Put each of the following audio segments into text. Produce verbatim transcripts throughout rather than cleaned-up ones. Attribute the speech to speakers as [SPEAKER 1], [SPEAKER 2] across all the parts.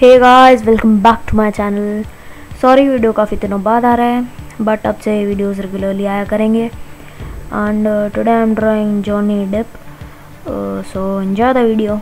[SPEAKER 1] Hey guys, welcome back to my channel. Sorry video काफ़ी दिनों बाद आ रहा है, बट अब से वीडियोस रेगुलरली आया करेंगे। And today I am drawing Johnny Depp, so enjoy the video.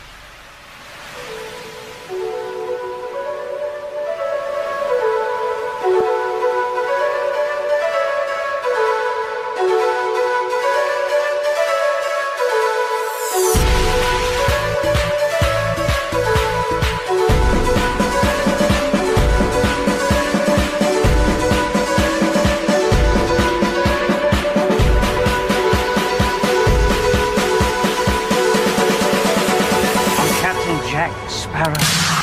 [SPEAKER 2] Jack Sparrow.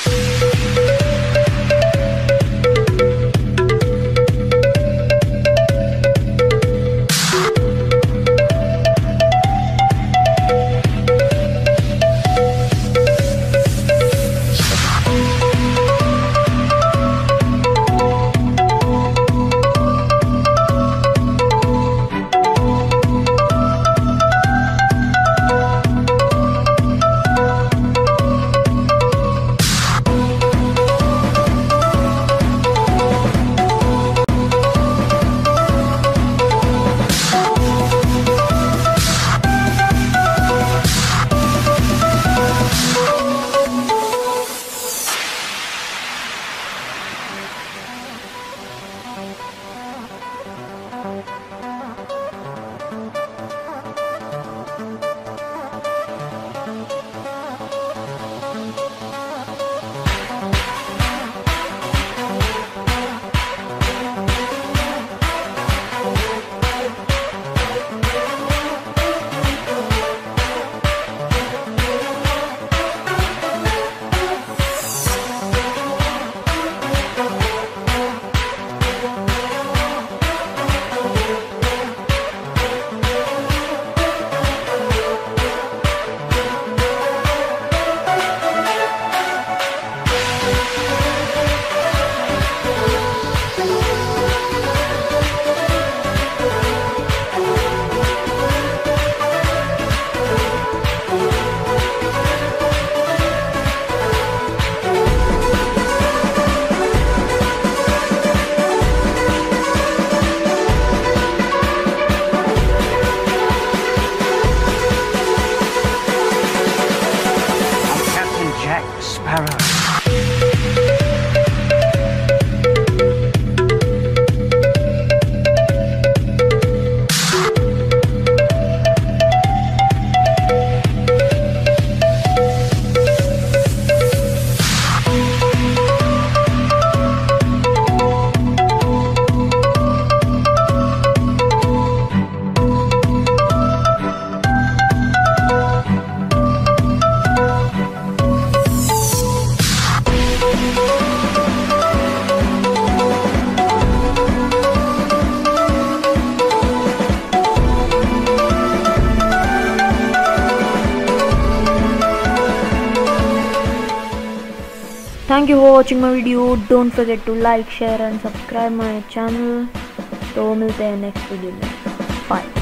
[SPEAKER 2] Jack Sparrow.
[SPEAKER 1] Thank you for watching my video. Don't forget to like, share and subscribe my channel. तो मिलते हैं next video में। Bye.